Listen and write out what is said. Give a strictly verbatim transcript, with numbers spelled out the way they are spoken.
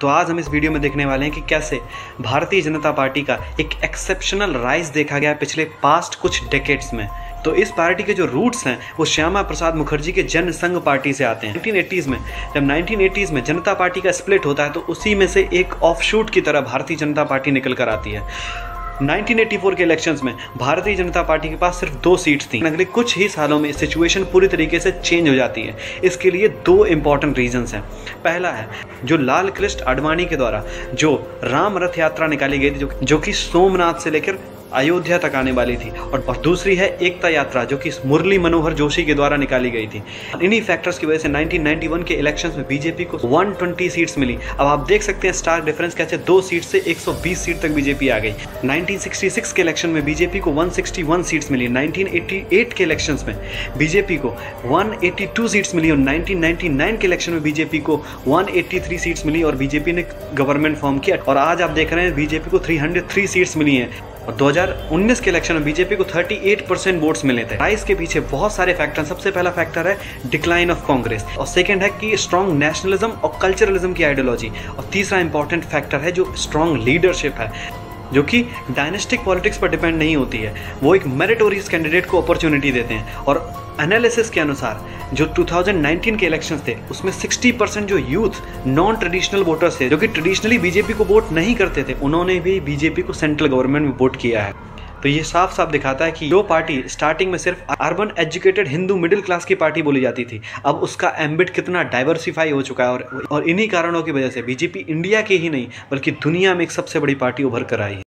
तो आज हम इस वीडियो में देखने वाले हैं कि कैसे भारतीय जनता पार्टी का एक एक्सेप्शनल राइज देखा गया पिछले पास्ट कुछ डेकेड्स में। तो इस पार्टी के जो रूट्स हैं वो श्यामा प्रसाद मुखर्जी के जन संघ पार्टी से आते हैं। नाइनटीन एटीज़ में जब नाइनटीन एटीज़ में जनता पार्टी का स्प्लिट होता है तो उसी में से एक ऑफशूट की तरह भारतीय जनता पार्टी निकल कर आती है। नाइनटीन एटी फोर के इलेक्शंस में भारतीय जनता पार्टी के पास सिर्फ दो सीट्स थी। अगले कुछ ही सालों में सिचुएशन पूरी तरीके से चेंज हो जाती है। इसके लिए दो इंपॉर्टेंट रीजंस हैं। पहला है जो लाल कृष्ण आडवाणी के द्वारा जो राम रथ यात्रा निकाली गई थी, जो, जो कि सोमनाथ से लेकर अयोध्या तक आने वाली थी, और, और दूसरी है एकता यात्रा जो कि मुरली मनोहर जोशी के द्वारा निकाली गई थी। इन्हीं फैक्टर्स की वजह से नाइनटीन नाइंटी वन के इलेक्शंस में बीजेपी को एक सौ बीस सीट्स मिली। अब आप देख सकते हैं स्टार डिफरेंस कैसे दो सीट से एक सौ बीस सीट तक बीजेपी आ गई। नाइनटीन सिक्सटी सिक्स के इलेक्शन में बीजेपी को एक सौ इकसठ सीट्स मिली। नाइनटीन एटी एट के इलेक्शंस में बीजेपी को एक सौ बयासी सीट्स मिली और नाइनटीन नाइंटी नाइन के इलेक्शन में बीजेपी को एक सौ तिरासी सीट्स मिली और बीजेपी ने गवर्नमेंट फॉर्म किया। और आज आप देख रहे हैं बीजेपी को तीन सौ तीन सीट्स मिली हैं और दो हज़ार उन्नीस के इलेक्शन में बीजेपी को अड़तीस परसेंट वोट्स मिले थे। राइज के पीछे बहुत सारे फैक्टर। सबसे पहला फैक्टर है डिक्लाइन ऑफ कांग्रेस, और सेकंड है कि स्ट्रॉन्ग नेशनलिज्म और कल्चरलिज्म की आइडियोलॉजी, और तीसरा इंपॉर्टेंट फैक्टर है जो स्ट्रॉन्ग लीडरशिप है, जो कि डायनेस्टिक पॉलिटिक्स पर डिपेंड नहीं होती है। वो एक मेरिटोरियस कैंडिडेट को अपॉर्चुनिटी देते हैं। और एनालिसिस के अनुसार जो दो हज़ार उन्नीस के इलेक्शंस थे उसमें साठ परसेंट जो यूथ नॉन ट्रेडिशनल वोटर्स थे, जो कि ट्रेडिशनली बीजेपी को वोट नहीं करते थे, उन्होंने भी बीजेपी को सेंट्रल गवर्नमेंट में वोट किया है। तो ये साफ साफ दिखाता है कि जो पार्टी स्टार्टिंग में सिर्फ urban educated Hindu middle class की पार्टी बोली जाती थी, अब उसका एम्बिट कितना डाइवर्सिफाई हो चुका है। और, और इन्हीं कारणों की वजह से बीजेपी इंडिया के ही नहीं बल्कि दुनिया में एक सबसे बड़ी पार्टी उभर कर आई है।